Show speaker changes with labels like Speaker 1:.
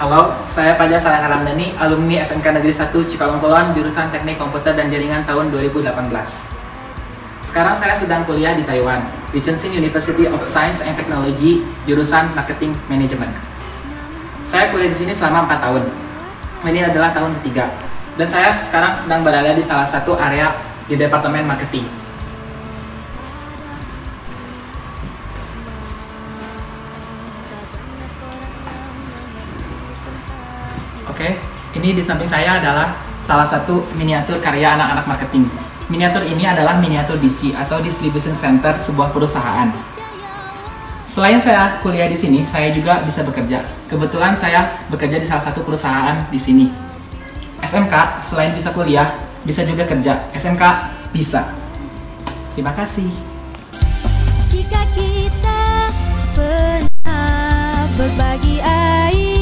Speaker 1: Halo, saya Fajar Saleh Ramdhani, alumni SMK Negeri 1 Cikalongkolon, jurusan Teknik Komputer dan Jaringan tahun 2018. Sekarang saya sedang kuliah di Taiwan, di Chengxing University of Science and Technology, jurusan Marketing Management. Saya kuliah di sini selama 4 tahun. Ini adalah tahun ketiga. Dan saya sekarang sedang berada di salah satu area di Departemen Marketing. Oke, ini di samping saya adalah salah satu miniatur karya anak-anak marketing. Miniatur ini adalah miniatur DC atau Distribution Center sebuah perusahaan. Selain saya kuliah di sini, saya juga bisa bekerja. Kebetulan saya bekerja di salah satu perusahaan di sini. SMK selain bisa kuliah, bisa juga kerja. SMK bisa. Terima kasih.
Speaker 2: Jika kita pernah berbagi air